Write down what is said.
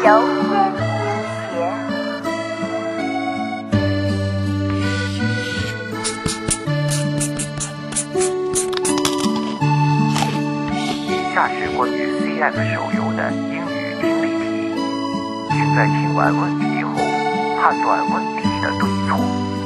柔烟斜。 以下是关于 CF 手游的英语听力题，请在听完问题后判断问题的对错。